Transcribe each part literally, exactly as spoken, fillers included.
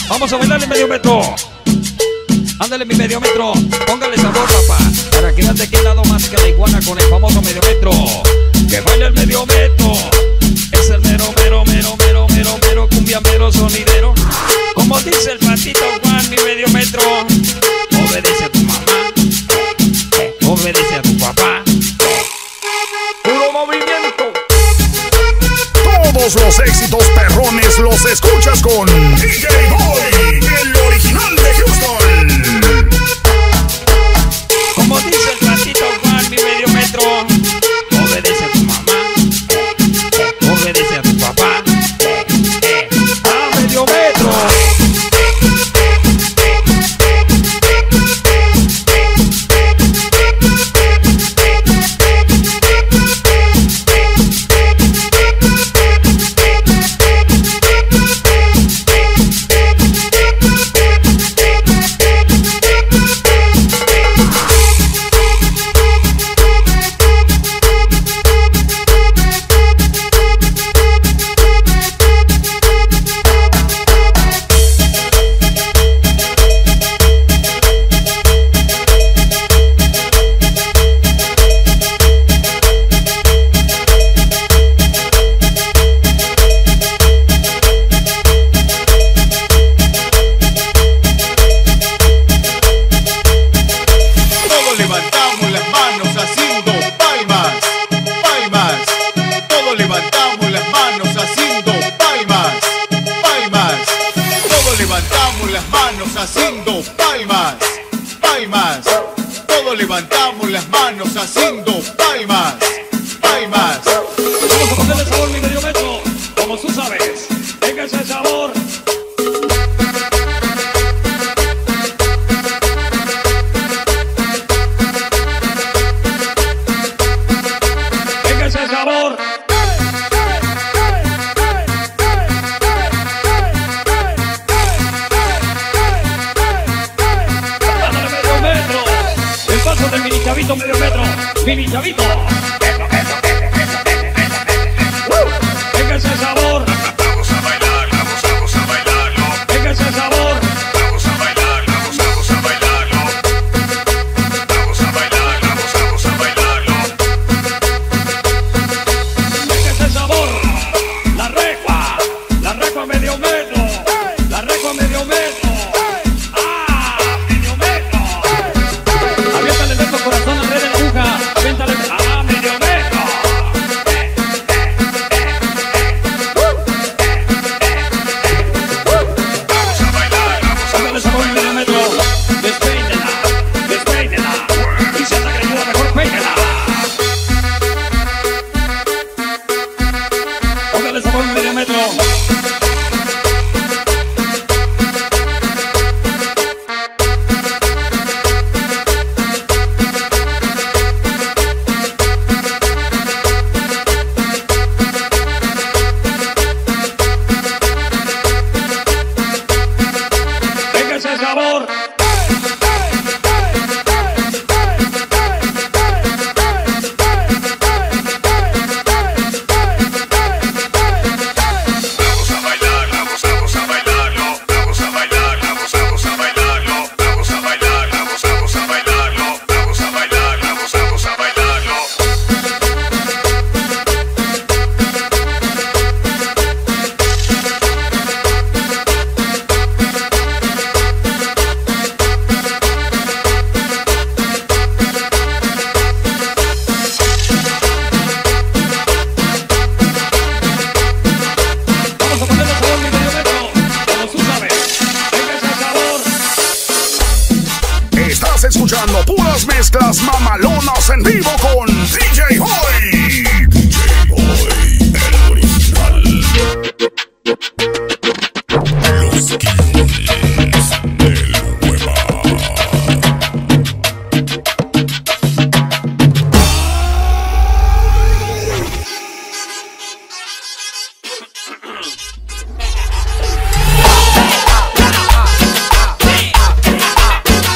Vamos a bailarle medio metro. Ándale mi medio metro, póngale sabor, papá, para que no te quede lado más que la iguana con el famoso medio metro. Que baile el medio metro, es el mero, mero, mero, mero, mero, mero, cumbia mero sonidero. Como dice el patito Juan, mi medio metro, obedece a tu mamá, obedece a tu papá. Puro movimiento. Todos los éxitos perrones los escuchas con D J Boy, el original de Houston. Como dice el patito Juan, mi medio metro, obedece a tu mamá, obedece a tu papá. A medio metro. Haciendo palmas, palmas, todos levantamos las manos haciendo palmas, palmas. Vamos a ponerle sabor, mi medio metro, como tú sabes, venga ese sabor. Venga ese sabor. Del mini chavito medio metro, mini chavito. Eso, eso, eso, eso, venga ese sabor. Vamos a bailar, vamos, vamos a bailarlo. Venga ese sabor. Vamos a bailar, vamos, vamos a bailarlo. Vamos a bailar, vamos, vamos a bailarlo. Venga ese sabor. La recua, la recua medio metro, la recua medio metro. Corazón al rey de la aguja, avéntale a medio metro. Vamos a bailar, vamos a Póngale sabor medio metro. Despeínela, despeínela. Y si anda creída, mejor peínela. Póngale sabor medio metro. Sabor. Vamos a bailar, vamos, vamos a bailarlo. Vamos a bailar, vamos, vamos a bailarlo. Vamos a bailar, vamos, vamos a bailarlo. Vamos a bailar, vamos, vamos a bailarlo. Estás escuchando puras mezclas mamalonas en vivo con D J Boy. D J Boy, el original. Los Kings del Hueva.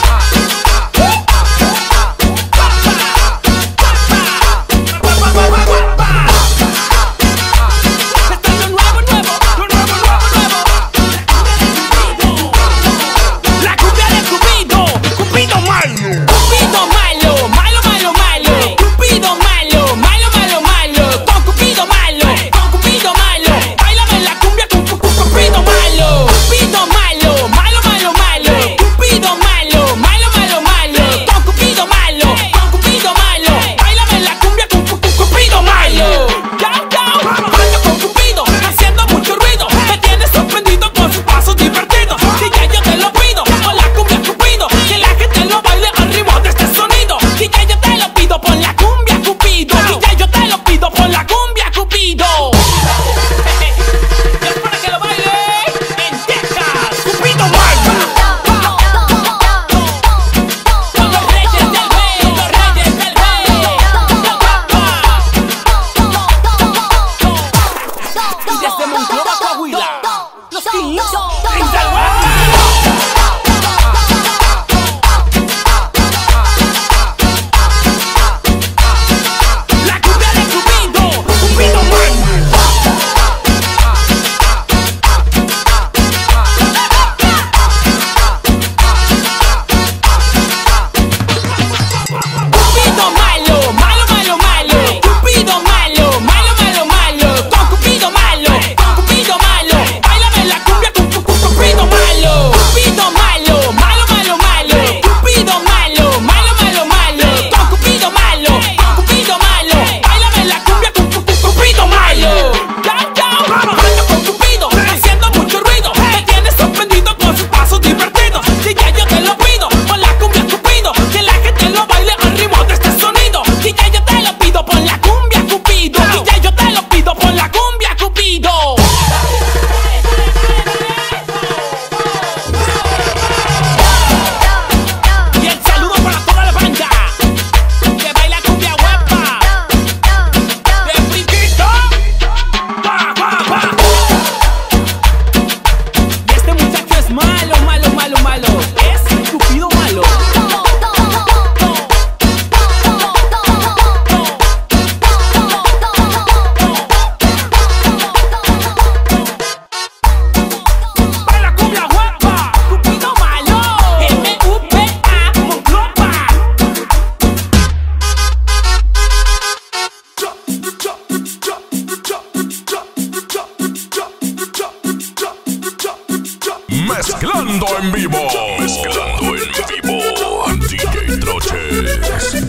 Bye. Mezclando en vivo. Mezclando en vivo. D J Troches.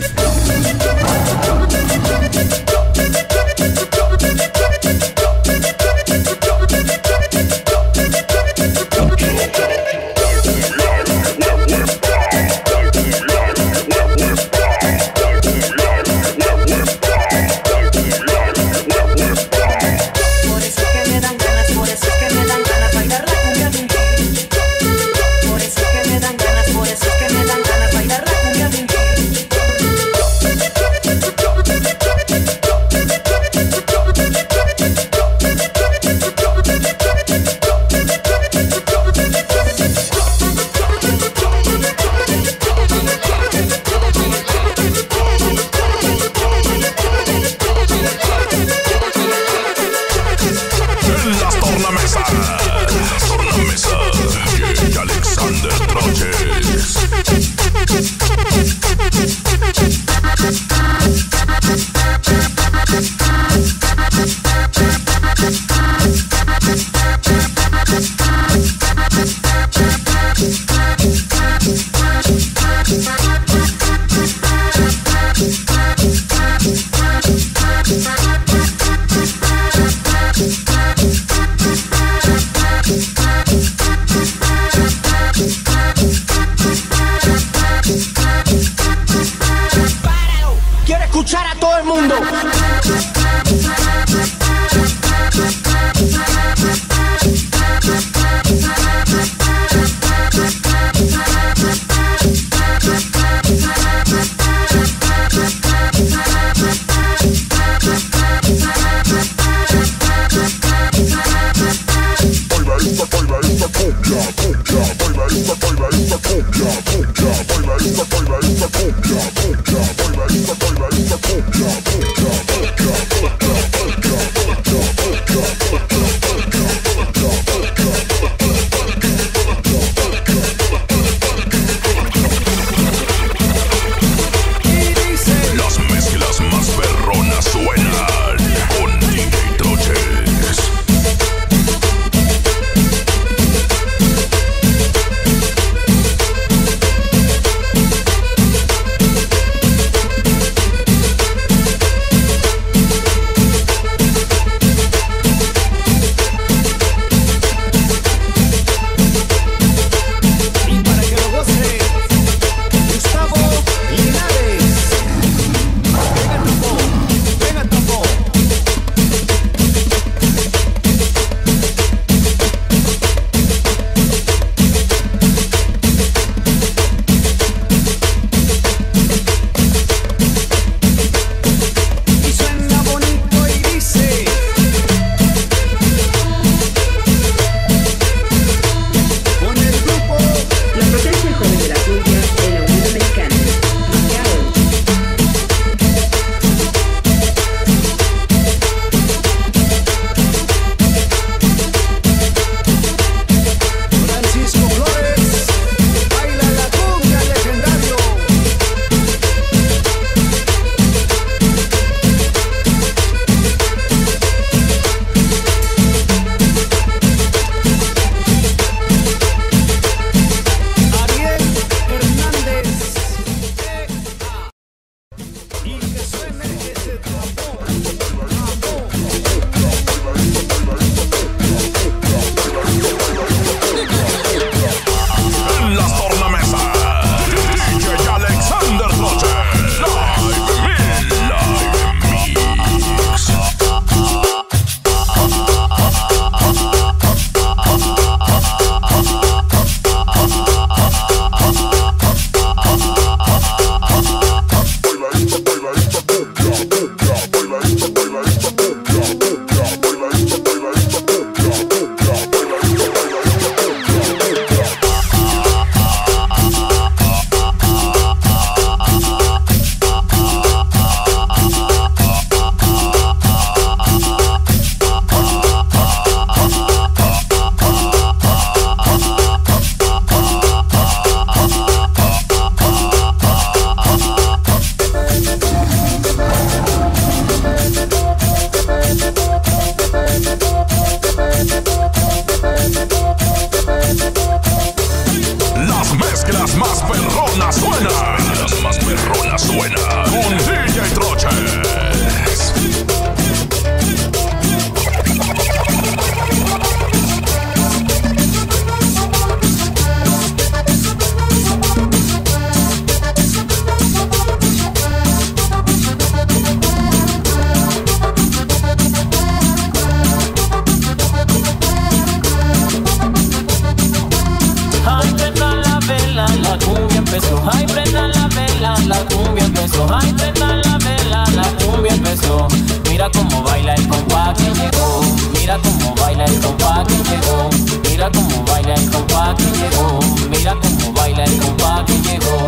la cumbia empezó. Ay, prendan la vela, la cumbia empezó. Mira cómo baila el compa que llegó. Mira cómo baila el compa que llegó. Mira cómo baila el compa que llegó. Mira cómo baila el compa que llegó.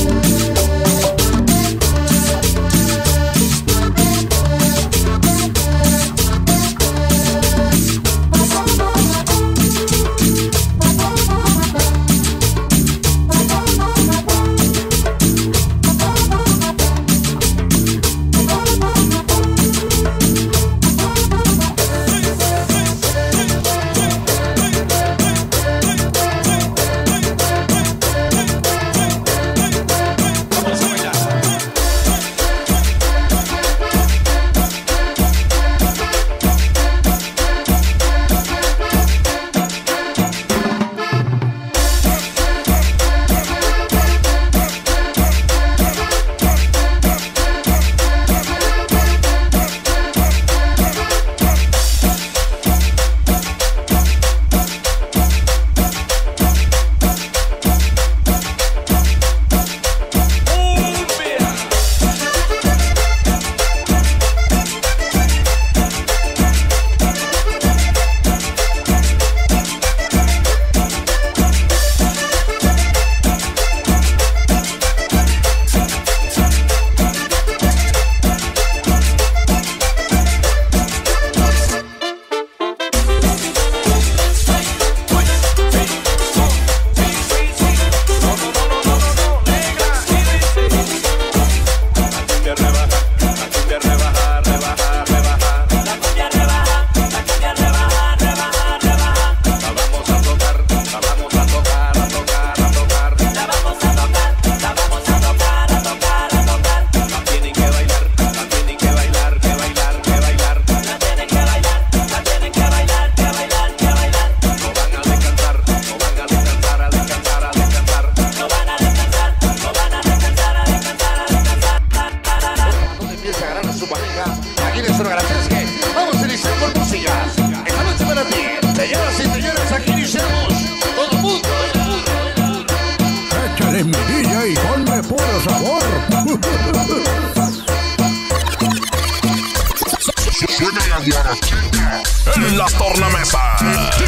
En las tornamesas,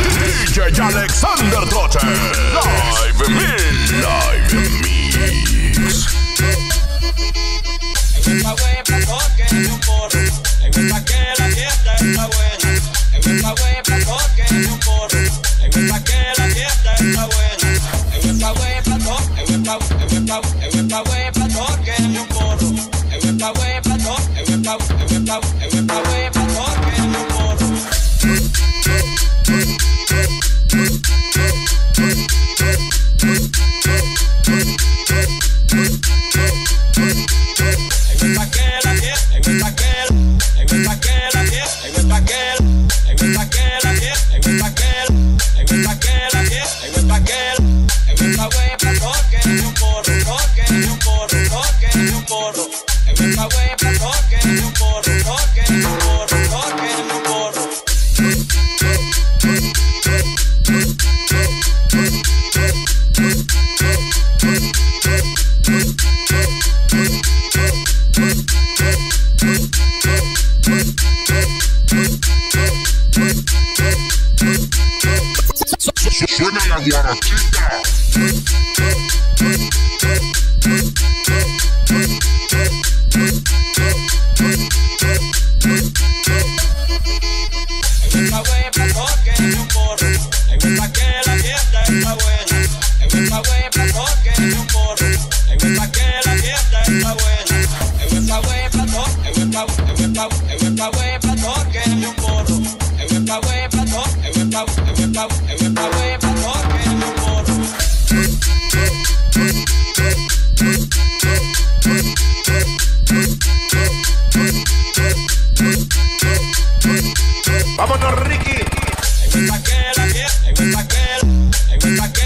D J Alexander Troche, Live Mix, Live Mix. En esta huepa toquen un porro, en esta que la fiesta está buena. En esta huepa toquen un porro, en esta que la fiesta está buena. En esta huepa toquen, en esta, en esta, en esta huepa toquen un porro, en esta huepa toquen, en esta, en esta, en esta huepa toquen un porro. Suena la guarachita. En esta huepa toquen un porro, en esta que la fiesta está buena. En esta huepa toquen un porro, en esta que la fiesta está buena. En esta huepa toquen, en esta, en esta, en esta huepa toquen un porro, en esta huepa toquen, en esta, en esta, en esta huepa toquen un porro. Vámonos, Ricky. En esta que la fiesta, en esta que, en esta que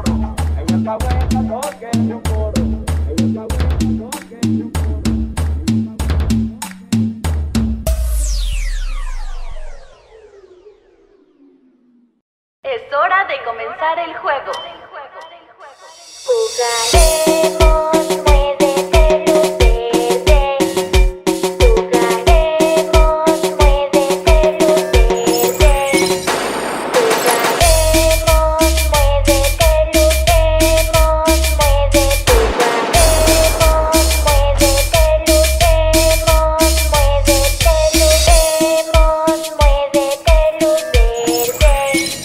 porro. Hay vuelta vuelta, tóquense un porro. Hay vuelta vuelta, tóquense un porro. Es hora de comenzar el juego. Jugaremos, muévete luz verde. Jugaremos, muévete luz verde. Jugaremos, muévete luz vemos, muévete. Jugaremos, muévete luz vemos, muévete luz vemos, muévete luz verde.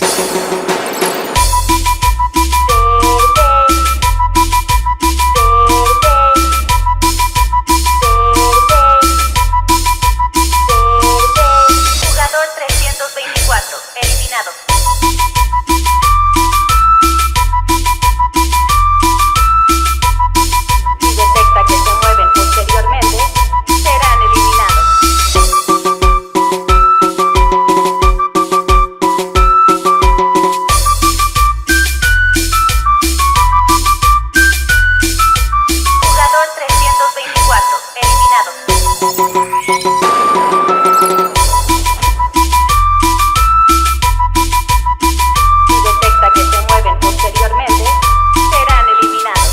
Jugador trescientos veinticuatro, eliminado. Si detecta que se mueven posteriormente, serán eliminados. Jugador trescientos veinticuatro, eliminado. Si detecta que se mueven posteriormente, serán eliminados.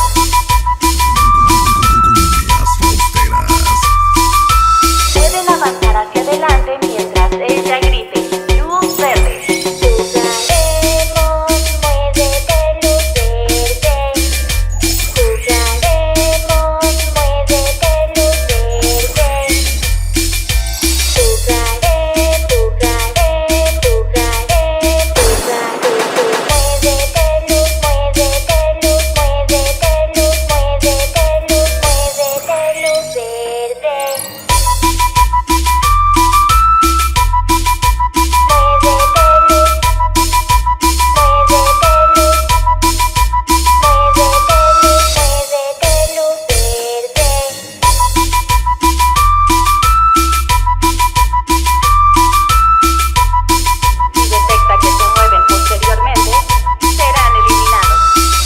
Pueden avanzar hacia adelante mientras ella grite luz verde. Jugaremos, muévete luz verde. Jugaremos, muévete luz verde. Jugaré, jugaré, jugaré, jugaré. Muévete luz, muévete luz, muévete luz, muévete luz, muévete luz verde. Si detecta que se mueven posteriormente, serán eliminados.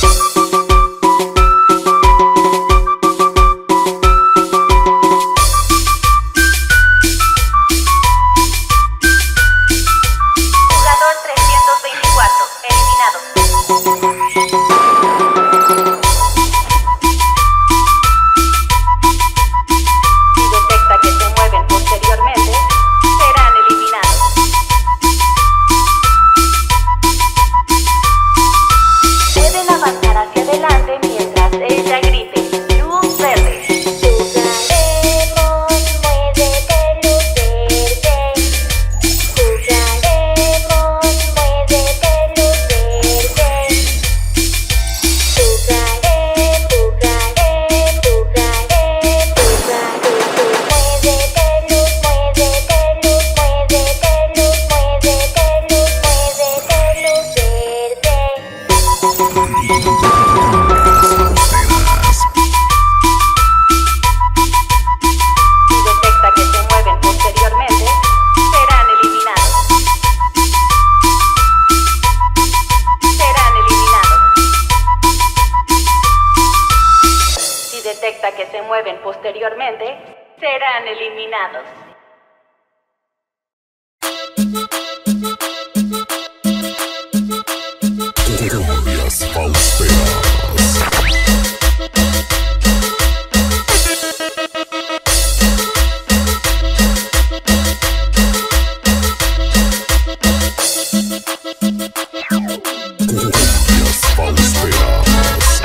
Jugador trescientos veinticuatro, eliminado. Si detecta que se mueven posteriormente, serán eliminados. Pueden avanzar hacia adelante mientras ella grite luz verde. Jugaremos, muévete luz verde. Jugaremos, muévete luz verde. Jugaré, jugaré, jugaré, jugaré. Muévete luz, muévete luz, muévete luz, muévete luz, muévete luz verde. Si detecta que se mueven posteriormente, serán eliminados. Serán eliminados. Si detecta que se mueven posteriormente, serán eliminados. Cumbias fausteras. Cumbias fausteras.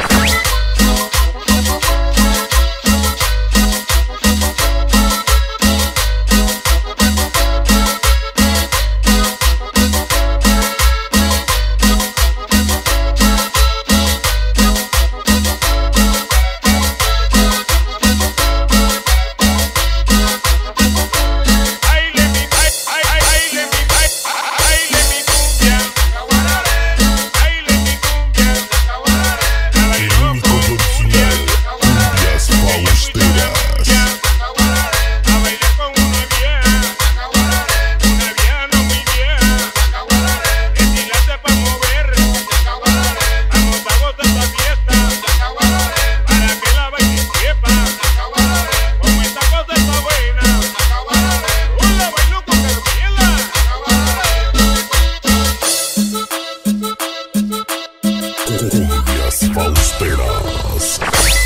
Fausteras.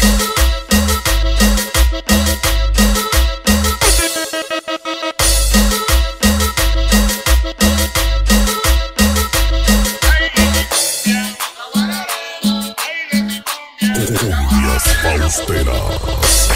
Cumbias Fausteras.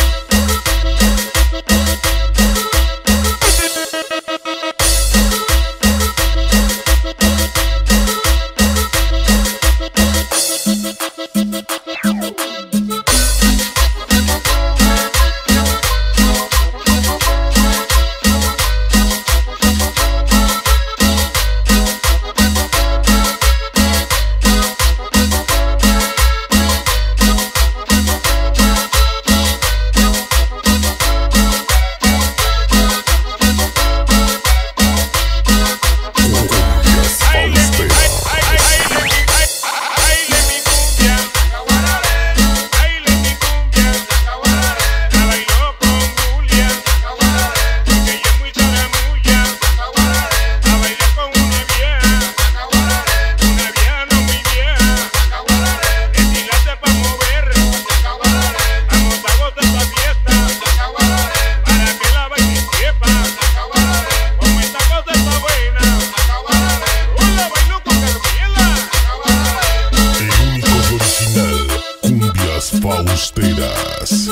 Fausteras.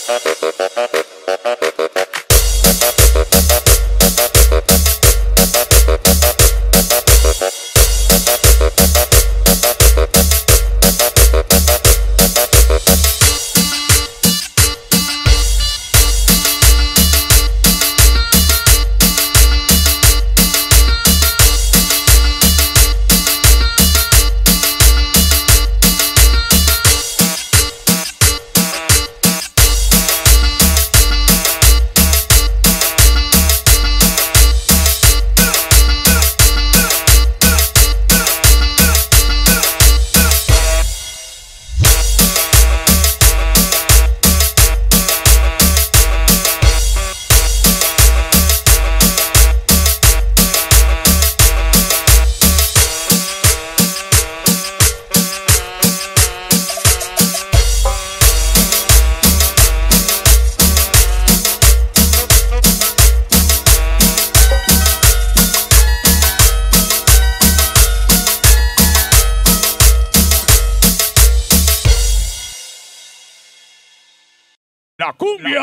La cumbia.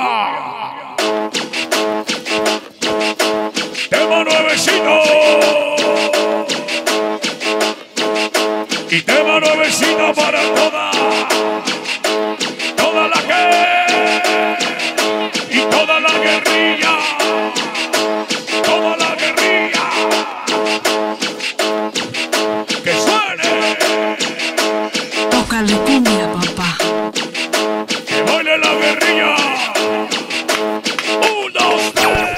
Tema nuevecito. Y tema nuevecito para toda, toda la que y toda la guerrilla, toda la guerrilla. Que suene. Tócale cumbia, papá. Que baile la guerrilla. Un, dos, tres.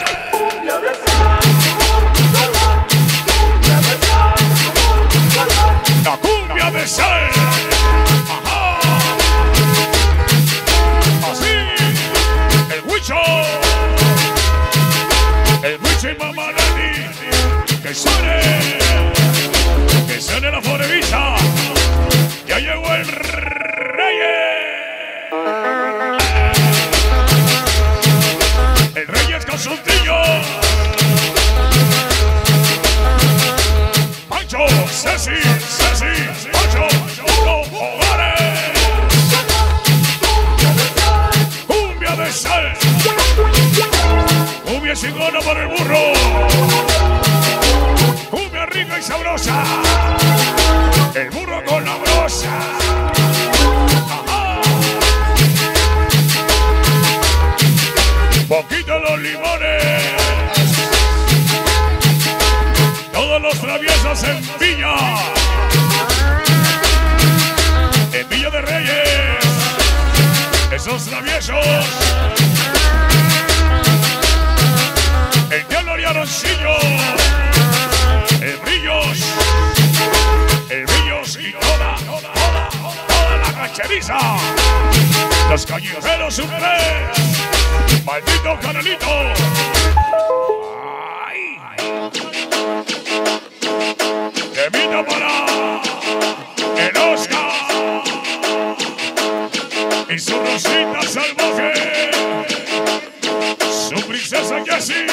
La cumbia de sal. Ajá. Así. El huicho. El huicho y mamá Nani. Que suene. Que suene la forevisa. Ya llegó el rey. El rey es calzoncillo. Pancho, Ceci, Ceci, Pancho, Hugo, Hogares. Cumbia de sal. Cumbia chingona para el burro. Cumbia rica y sabrosa. El burro con la brosa. Ajá. Poquito los limones. Todos los traviesos en Villa. En Villa de Reyes. Esos traviesos. El diablo Ariaroncillo. El Brillos. El Brillos y toda, toda, toda, toda la cacheriza. Los callejeros supremos. Maldito canalito. Ay. Temita para el Oscar y su Rosita salvaje, su princesa Jessie.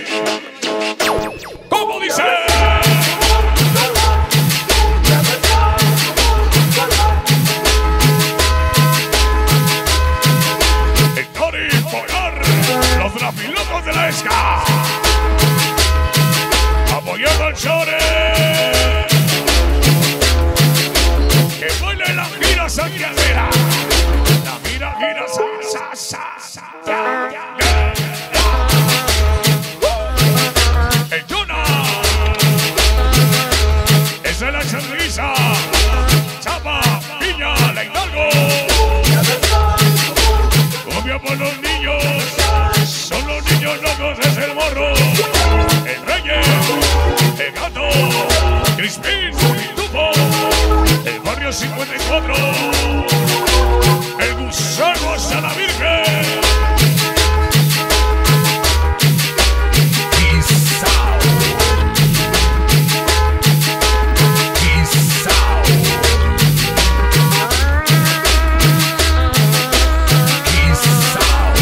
¿Cómo dice? El Tori Polar, los drafilocos de la esca, apoyando al Chore. Que baile la gira santiaguera. La gira, gira, sa, sa, sa, sa, ya, ya, ya, ya. El Jonah es de la Changuiza. Chapa, Piña, la Hidalgo. Cumbia por los niños. Son los niños locos, es el morro. El Reyes, el Gato, Crispín, Tufo. El barrio cincuenta y cuatro. El gusano hasta la Virgen. Quizao. Quizao. Quizao.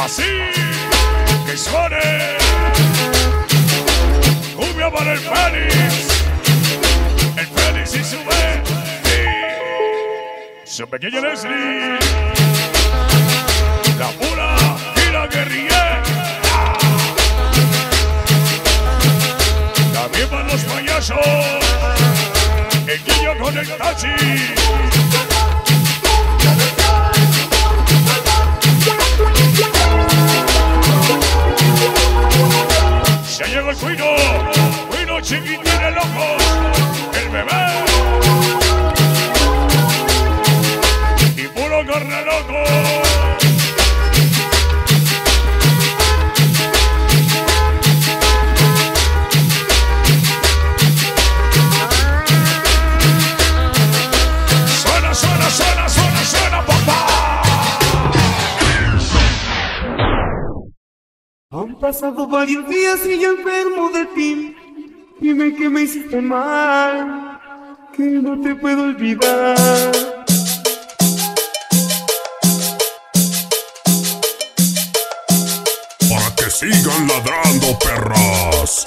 Así que suene. Cumbia para el Félix. El Félix y su vez. Su pequeño Leslie. La pura y la guerrilla. También para los payasos. El niño con el taxi. Se llegó el cuino, cuino chiquitín el loco, el bebé. Y puro carne loco. Suena, suena, suena, suena, suena, papá. Han pasado varios días y yo enfermo de ti. Dime que me hiciste mal, que no te puedo olvidar. Para que sigan ladrando, perras.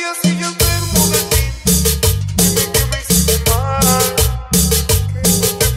Dime que me hiciste mal, que no te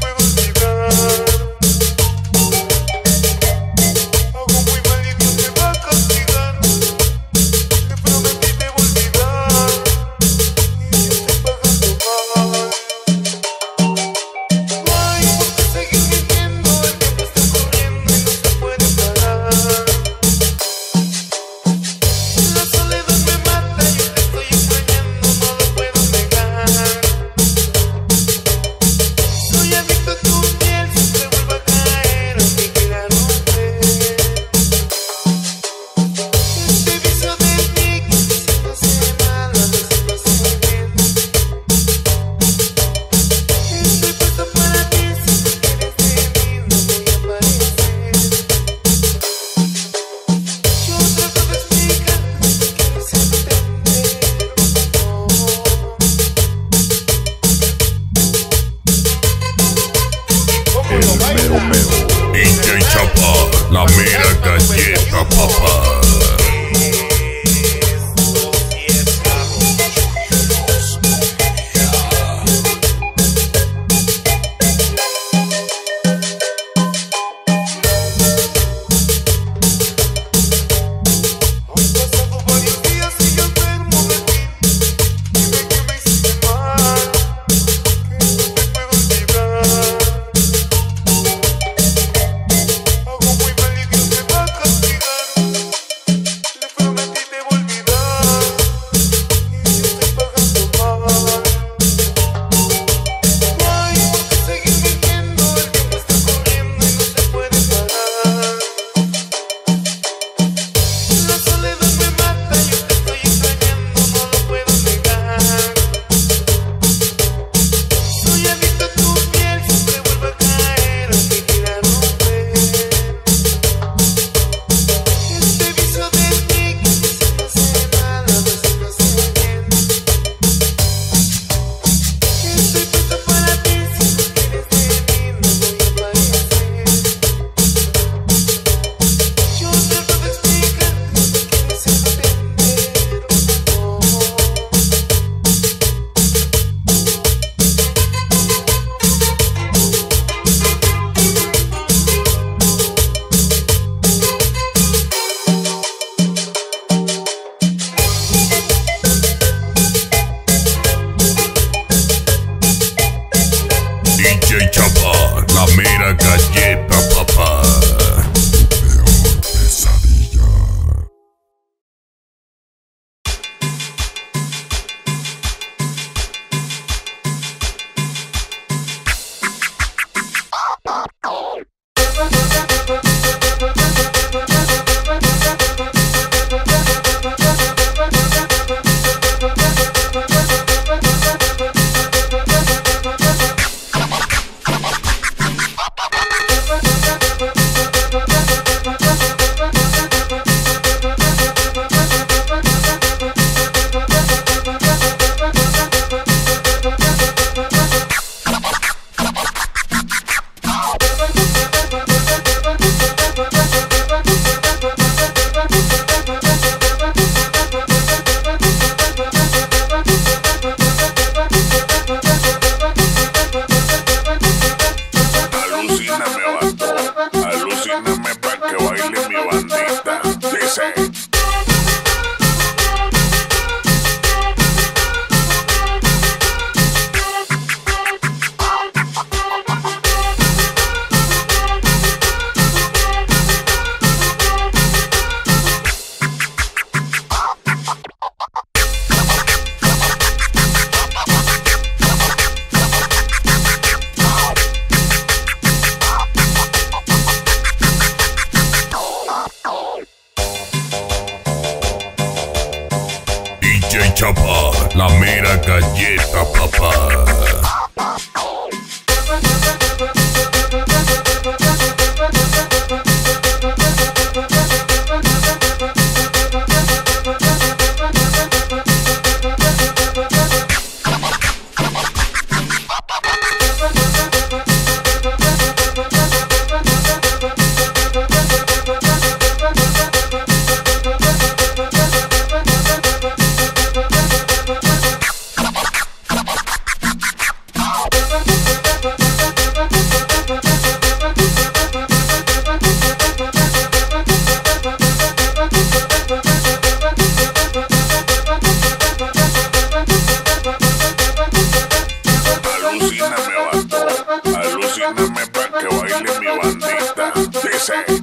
J Chapa, la mera galleta, papá. Alúciname pa' que baile mi bandita. Dice.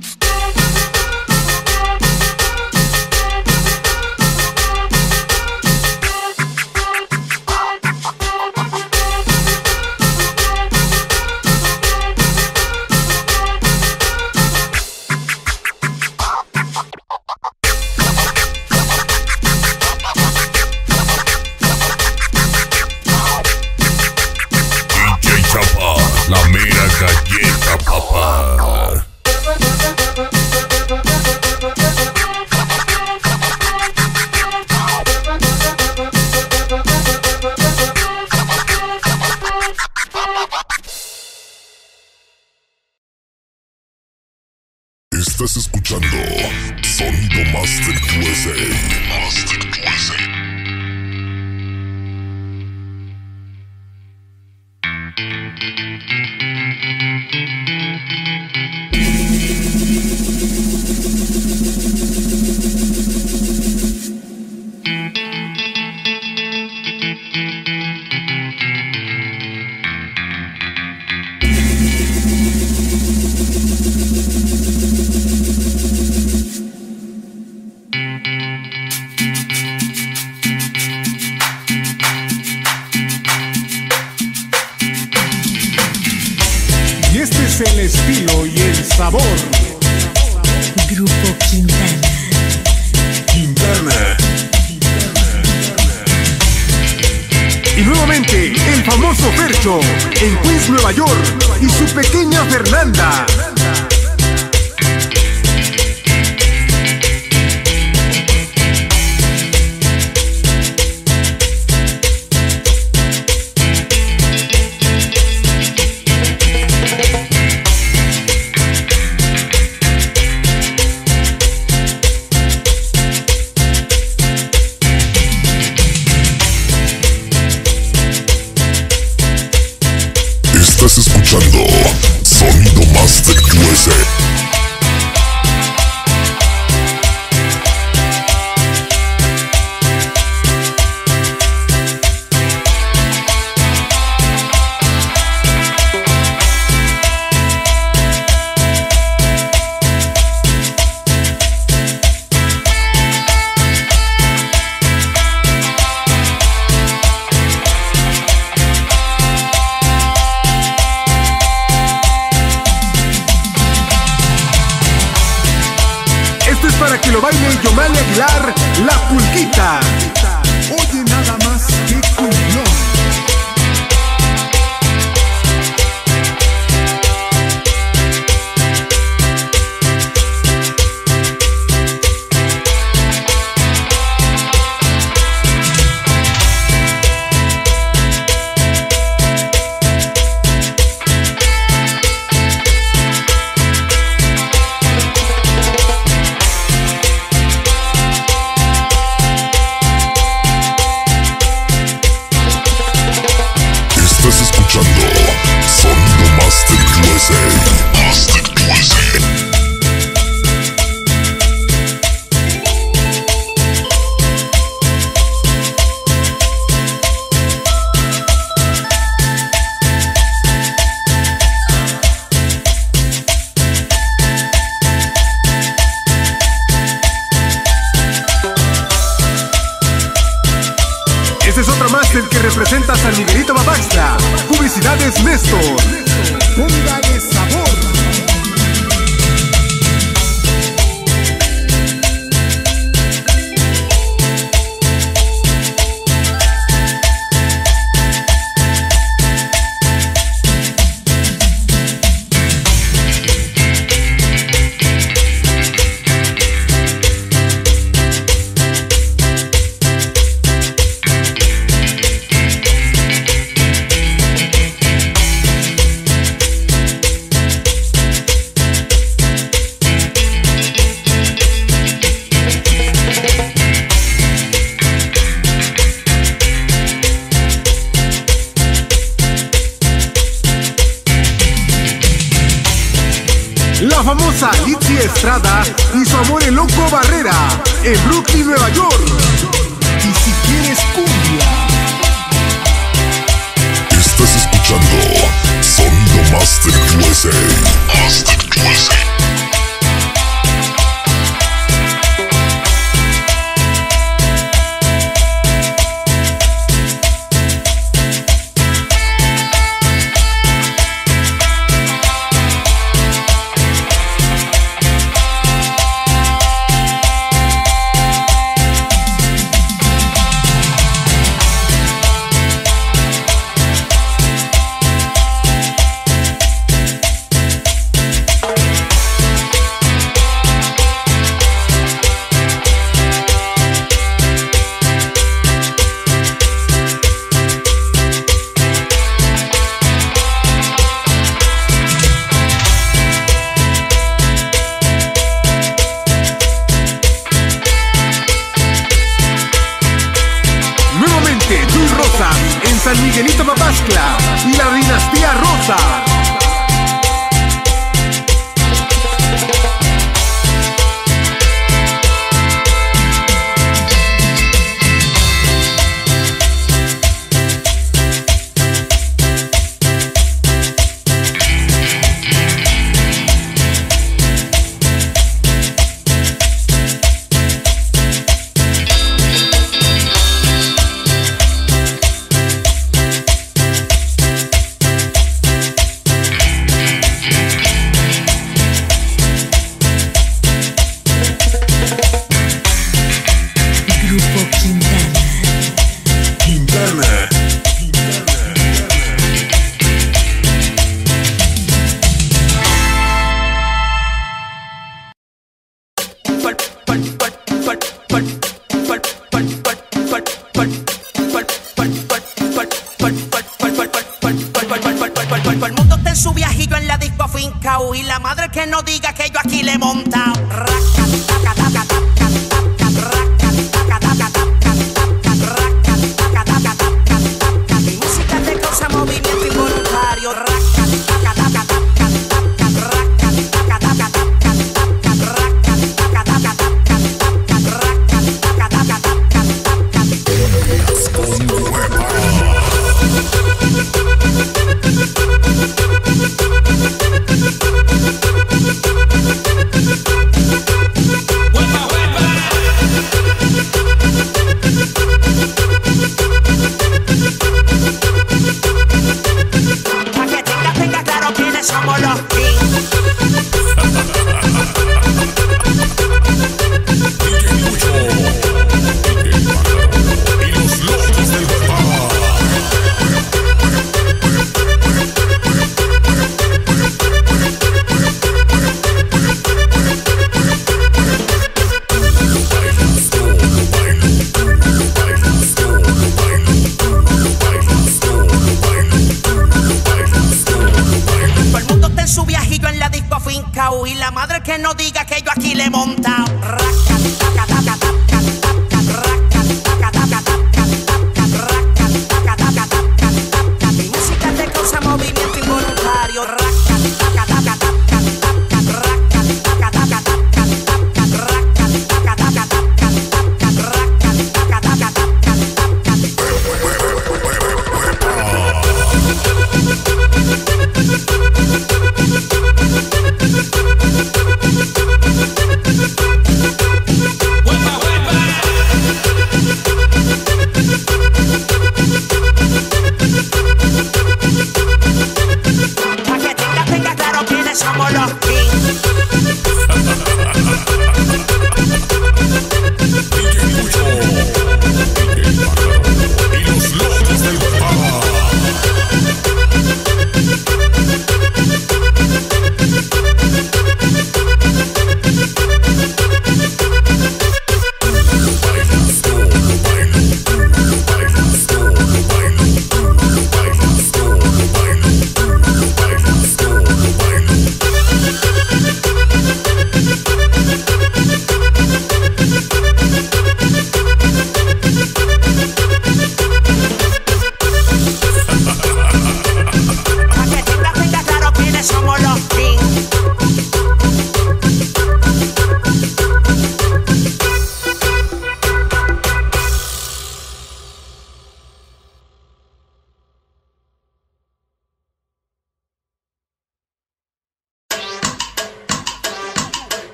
La mera galleta, papá. Estás escuchando Sonido Master U S A. Master U S A. Y este es el estilo y el sabor. Grupo Quintana. Quintana. Y nuevamente el famoso Fercho en Queens, Nueva York, y su pequeña Fernanda. Estás escuchando Sonido Master U S A. Para que lo baile Yomali Aguilar, la pulquita. Oye, nada más que cumbión. Estás escuchando Sonido Master U S A. Master U S A. Este es otro máster que representa a San Miguelito Babaxla. Publicidades Néstor. Póngale sabor. a Litzy Estrada y su amor el Loco Barrera en Brooklyn, Nueva York. Y si quieres cumbia, estás escuchando Sonido Master U S A. Master U S A. San Miguelito Papascla y la dinastía Rosa. Todo el mundo está en su viajillo en la disco afincao y la madre que no diga que yo aquí le he montado. Mi música te causa movimiento involuntario. Con hueva.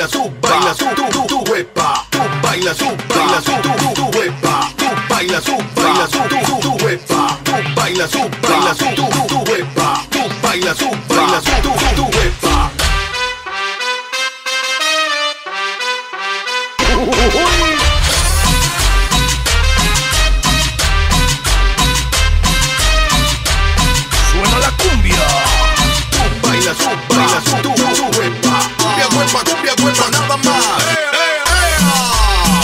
baila su, baila su, tu, tu, tu, huepa. Tú baila su, baila su, tu, tu, tu, huepa. Tú baila su, baila su, tu, tu, tu, huepa. Tú baila su, baila su, tu, tu, tu, huepa. Tú baila su, baila su, tu, tu, tu, huepa. Suena la cumbia. Tú baila su, baila su, tu, tu, tu, huepa. Cumbia, huepa, cumbia, huepa, nada más. Eh, eh, eh, ah.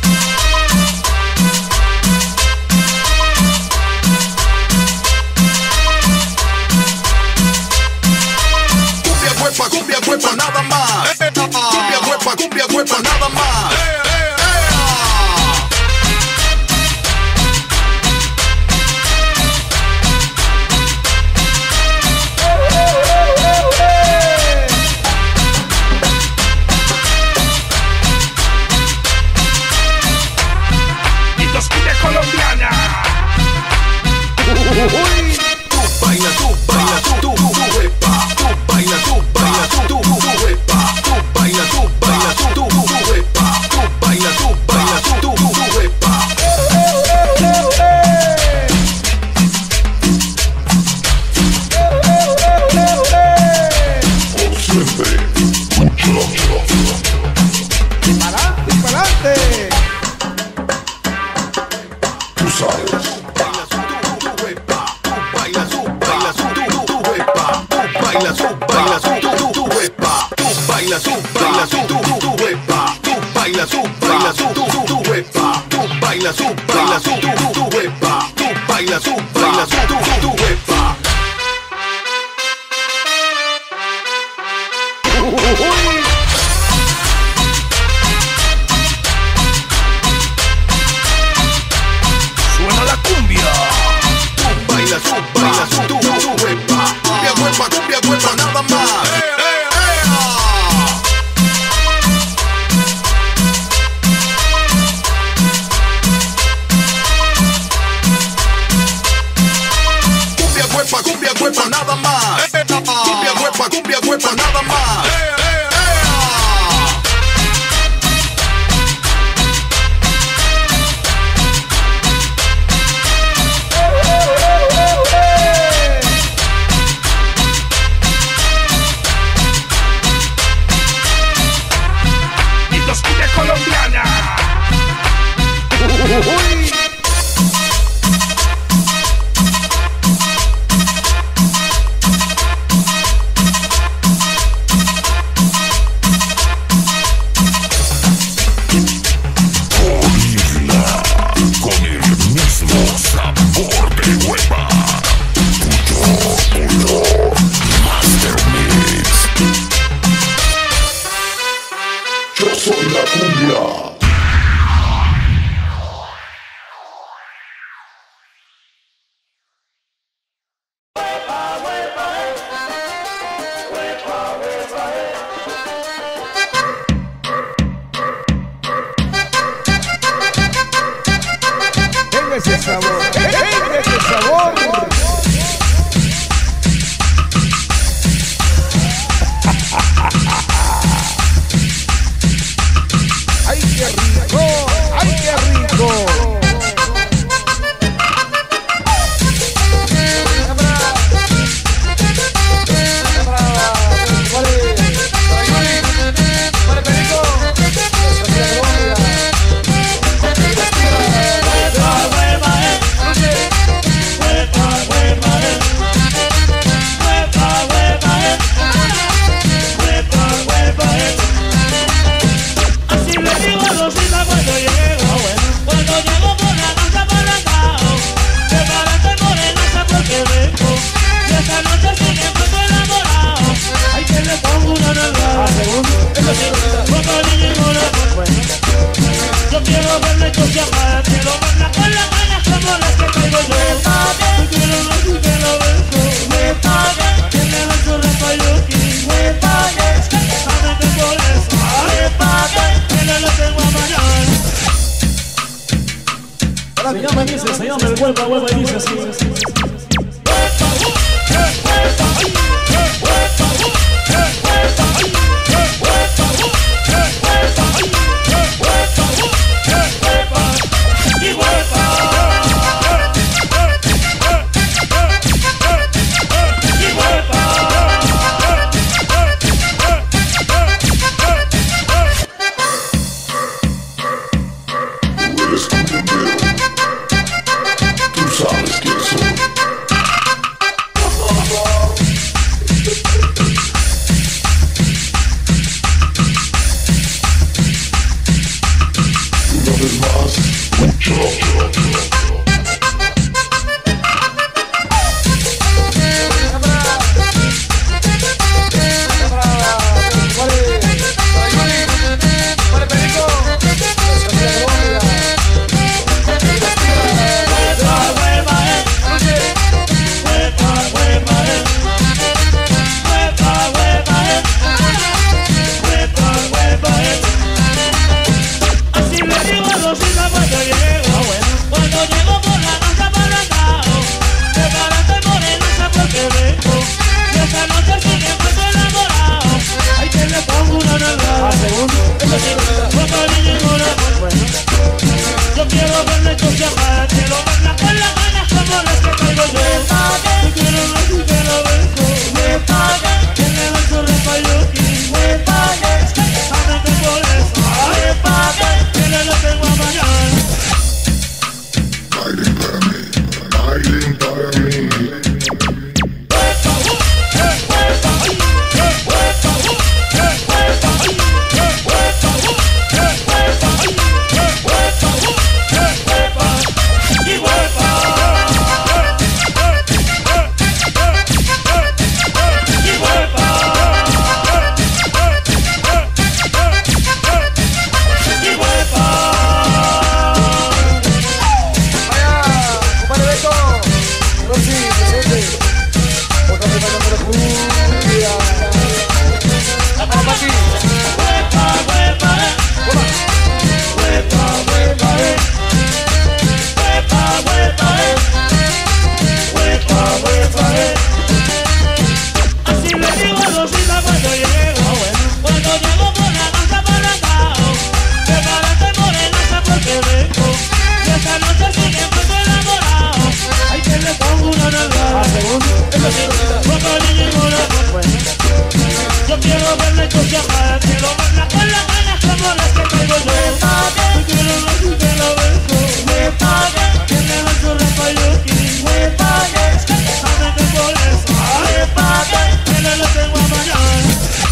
Cumbia, huepa, cumbia, huepa, nada más. Eh, eh, ah. Cumbia, huepa, cumbia, huepa, nada más. Eh, eh, eh, ah. Colombiana. Uy. Tú baila, tú baila, tú, tú, tú, tú, huepa. Tú baila, tú baila, tú, tú, tú, tú, huepa. Tú baila, tú baila, tú, tú, tú, tú, huepa. Tú baila, tú baila, tú, tú, tú, tú, huepa. ¡Disparate, disparate! Tú sabes. Baila su, tu, tu, tu, huepa. Tú baila su, baila su, tu, tu, tu, huepa. Tú baila su, baila su, tu, tu, tu, huepa. Tú baila su, baila su, tu, tu, tu, huepa. Tú baila su, baila su, tu, tu, tu, huepa. Tú baila su, baila su, tu, tu, tu, huepa. Tú baila su, baila su, tu, tu, tu, huepa. Suena la cumbia. Tú baila su, baila su, tu, tu, tu, huepa. Cumbia, huepa, cumbia, huepa, nada más. Eh, eh, eh, ah. Cumbia, huepa, cumbia, huepa, nada más. Eh, eh, ah. Cumbia, huepa, cumbia, huepa, nada más. Eh, eh, eh, ah. Y los cumbia colombiana. Uy. Con el mismo sabor de huepa. Puro color Master Mix. Yo soy la cumbia. Venga ese sabor, venga ese sabor. ¡Ay, qué rico! ¡Ay, qué rico! Así le digo a Rosita cuando llego, cuando llego por la noche aparentado, prepárate morenaza porque vengo, y esta noche sí que estoy enamorado. Ay, que le pongo una nalgada, como niño y moreno. Yo quiero verle entusiasmada, quiero verla con las ganas como las que traigo yo. Yo quiero ver si te lo beso, me pague, que me beso Rafayoki, me pague, es que solamente por eso, me pague, que no lo tengo a mañana. Ahora señor me dice, señor me vuelva, vuelva y dice así. con cariño y corazón. Yo quiero verle entusiasmada, quiero verla con las ganas como las que traigo yo. Yo quiero ver si te la beso, que le den su repayuki, ándate por eso, que le lo tengo a mañana. Bailen para mí, bailen para mí. Así le digo a Rosita cuando llego, cuando llego por la danza para el cao, prepárate morenaza porque vengo, y esta noche sigue fuego enamorado. Ay, que le pongo una nalgada, con cariño y corazón. Yo quiero verla entusiasmada, quiero verla con las ganas como las que traigo yo. Yo quiero ver si te la beso, que le den su repayuki, ándate por eso, que le lo tengo a mañana.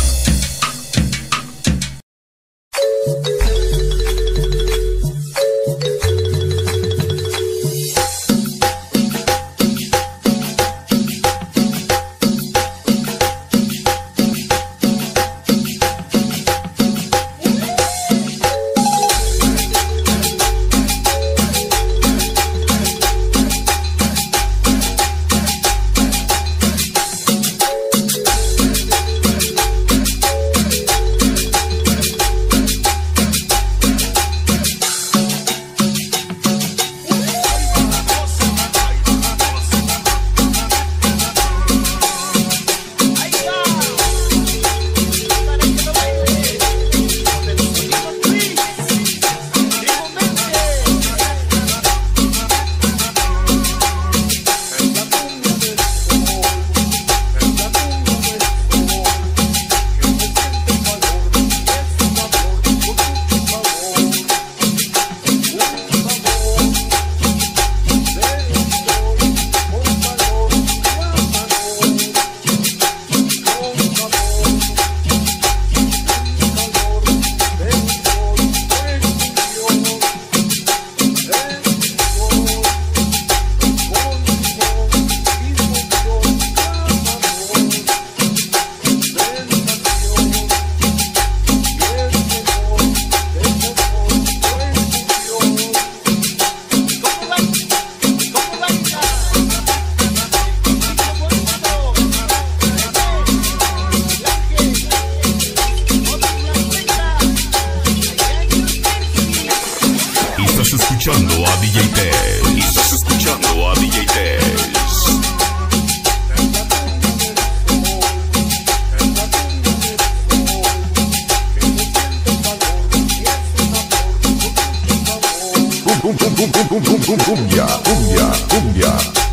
escuchando a D J Tez. Estás escuchando a D J Tez. Cumbia, cumbia, cumbia.